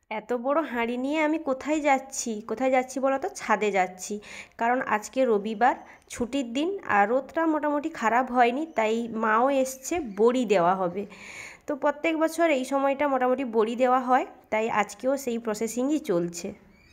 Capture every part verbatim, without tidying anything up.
এত বড় হাঁড়ি নিয়ে আমি কোথায় যাচ্ছি কোথায় যাচ্ছি বলো তো? ছাদে যাচ্ছি, কারণ আজকে রবিবার, ছুটির দিন, আর রোদটা মোটামুটি খারাপ হয়নি, তাই মাও এসছে, বড়ি দেওয়া হবে। তো প্রত্যেক বছর এই সময়টা মোটামুটি বড়ি দেওয়া হয়, তাই আজকেও সেই প্রসেসিংই চলছে।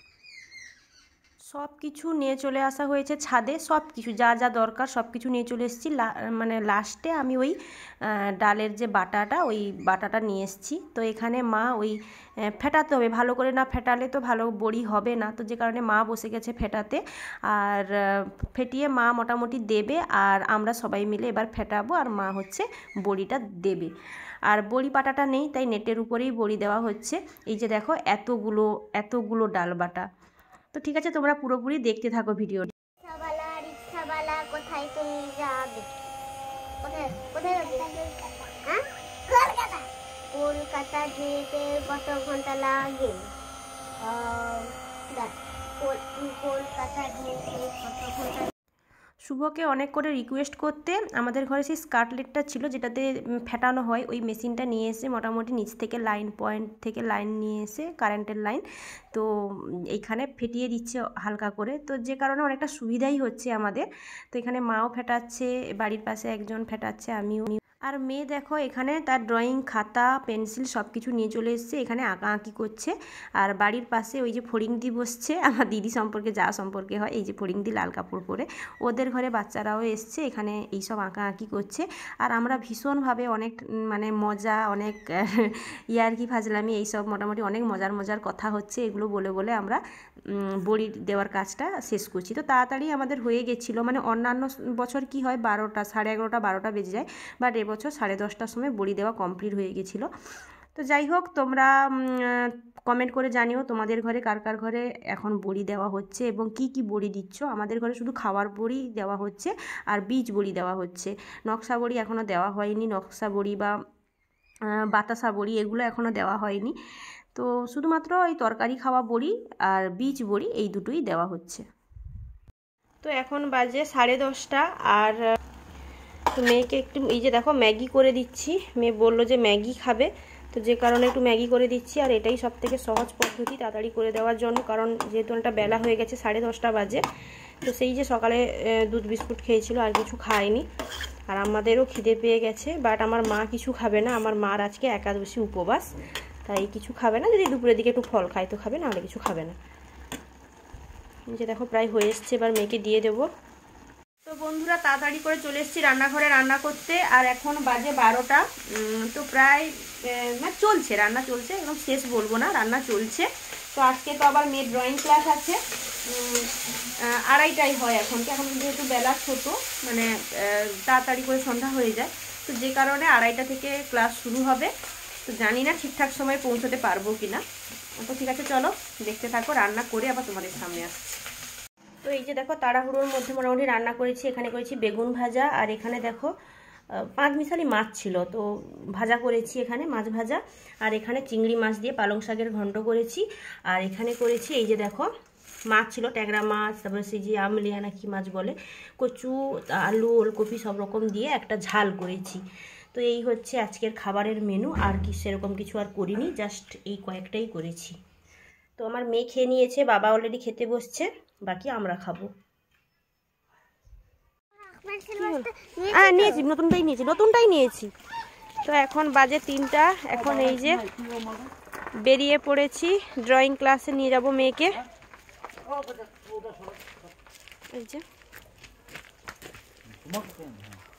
সব কিছু নিয়ে চলে আসা হয়েছে ছাদে, সব কিছু যা যা দরকার সব কিছু নিয়ে চলে এসেছি। মানে লাস্টে আমি ওই ডালের যে বাটাটা, ওই বাটাটা নিয়ে এসেছি। তো এখানে মা ওই ফেটাতে হবে, ভালো করে না ফেটালে তো ভালো বড়ি হবে না, তো যে কারণে মা বসে গেছে ফেটাতে। আর ফেটিয়ে মা মোটামুটি দেবে, আর আমরা সবাই মিলে এবার ফেটাবো, আর মা হচ্ছে বড়িটা দেবে। আর বড়ি পাটাটা নেই, তাই নেটের উপরেই বড়ি দেওয়া হচ্ছে। এই যে দেখো এতগুলো এতগুলো ডাল বাটা। তো ঠিক আছে, তোমরা পুরোপুরি দেখতে থাকো ভিডিও। রিকশাওয়ালা রিকশাওয়ালা কোথায় তুমি যাবে? কোথায় কোথায় যাবে? হ্যাঁ, কলকাতা। কলকাতা যেতে কত ঘন্টা লাগে? কলকাতা যেতে কত ঘন্টা? শুভকে অনেক করে রিকোয়েস্ট করতে আমাদের ঘরে সেই স্কার্টলেটটা ছিল, যেটাতে ফেটানো হয়, ওই মেশিনটা নিয়ে এসে মোটামুটি নিচ থেকে লাইন পয়েন্ট থেকে লাইন নিয়ে এসে কারেন্টের লাইন, তো এইখানে ফেটিয়ে দিচ্ছে হালকা করে, তো যে কারণে অনেকটা সুবিধাই হচ্ছে আমাদের। তো এখানে মাও ফেটাচ্ছে, বাড়ির পাশে একজন ফেটাচ্ছে, আমিও। আর মেয়ে দেখো এখানে তার ড্রয়িং খাতা পেন্সিল সব কিছু নিয়ে চলে এসেছে, এখানে আঁকা আঁকি করছে। আর বাড়ির পাশে ওই যে ফড়িংদি বসছে, আমার দিদি সম্পর্কে যা সম্পর্কে হয়, এই যে ফড়িংদি লাল কাপড় পরে, ওদের ঘরে বাচ্চারাও এসছে, এখানে এইসব আঁকা আঁকি করছে। আর আমরা ভীষণভাবে অনেক মানে মজা, অনেক ইয়ার্কি ফাজলামি, এইসব মোটামুটি অনেক মজার মজার কথা হচ্ছে, এগুলো বলে বলে আমরা বড়ি দেওয়ার কাজটা শেষ করছি। তো তাড়াতাড়ি আমাদের হয়ে গেছিলো, মানে অন্যান্য বছর কি হয় বারোটা সাড়ে এগারোটা বারোটা বেজে যায়, বাট এবছর সাড়ে দশটার সময় বড়ি দেওয়া কমপ্লিট হয়ে গেছিলো। তো যাই হোক, তোমরা কমেন্ট করে জানিও তোমাদের ঘরে কার কার ঘরে এখন বড়ি দেওয়া হচ্ছে এবং কি কি বড়ি দিচ্ছ। আমাদের ঘরে শুধু খাওয়ার বড়ি দেওয়া হচ্ছে আর বীজ বড়ি দেওয়া হচ্ছে, নকশা বড়ি এখনও দেওয়া হয়নি, নকশা বড়ি বা বাতাসা বড়ি এগুলো এখনও দেওয়া হয়নি। তো শুধুমাত্র এই তরকারি খাওয়া বড়ি আর বীজ বড়ি এই দুটোই দেওয়া হচ্ছে। তো এখন বাজে সাড়ে দশটা, আর মেয়েকে একটু এই যে দেখো ম্যাগি করে দিচ্ছি, মেয়ে বললো যে ম্যাগি খাবে, তো যে কারণে একটু ম্যাগি করে দিচ্ছি। আর এটাই সব থেকে সহজ পদ্ধতি তাড়াতাড়ি করে দেওয়ার জন্য, কারণ যেহেতু একটা বেলা হয়ে গেছে, সাড়ে দশটা বাজে। তো সেই যে সকালে দুধ বিস্কুট খেয়েছিল, আর কিছু খায়নি, আর আমাদেরও খিদে পেয়ে গেছে, বাট আমার মা কিছু খাবে না, আমার মার আজকে একাদশী উপবাস, তাই কিছু খাবে না, যদি দুপুরের দিকে একটু ফল খায় তো খাবে, না হলে কিছু খাবে না। যে দেখো প্রায় হয়ে এসছে, এবার মেয়েকে দিয়ে দেবো। তো বন্ধুরা তাড়াতাড়ি করে চলে এসেছি রান্নাঘরে রান্না করতে, আর এখন বাজে বারোটা। তো প্রায় মানে চলছে, রান্না চলছে, একদম শেষ বলবো না, রান্না চলছে। তো আজকে তো আবার মেয়ের ড্রয়িং ক্লাস আছে, আড়াইটাই হয় এখন, এখন যেহেতু বেলা ছোট, মানে তাড়াতাড়ি করে সন্ধ্যা হয়ে যায়, তো যে কারণে আড়াইটা থেকে ক্লাস শুরু হবে। তো জানি না ঠিকঠাক সময় পৌঁছতে পারবো কি না। তো ঠিক আছে, চলো দেখতে থাকো, রান্না করে আবার তোমাদের সামনে আসছি। তো এই যে দেখো তাড়াহুড়োর মধ্যে মোটামুটি রান্না করেছি, এখানে করেছি বেগুন ভাজা, আর এখানে দেখো পাঁচ মিশালি মাছ ছিল, তো ভাজা করেছি এখানে মাছ ভাজা, আর এখানে চিংড়ি মাছ দিয়ে পালং শাকের ঘন্ট করেছি, আর এখানে করেছি এই যে দেখো মাছ ছিল ট্যাংরা মাছ, তারপরে সেই যে আমলিয়া না কি মাছ বলে, কচু আলু ওলকপি সব রকম দিয়ে একটা ঝাল করেছি। তো এই হচ্ছে আজকের খাবারের মেনু, আর কি সেরকম কিছু আর করিনি, জাস্ট এই কয়েকটাই করেছি। তো আমার মেয়ে খেয়ে নিয়েছে, বাবা অলরেডি খেতে বসছে, বাকি আমরা খাবো। হ্যাঁ নিয়েছি, নতুনটাই নিয়েছি নতুনটাই নিয়েছি তো এখন বাজে তিনটা, এখন এই যে বেরিয়ে পড়েছি, ড্রয়িং ক্লাসে নিয়ে যাব মেয়েকে। এই যে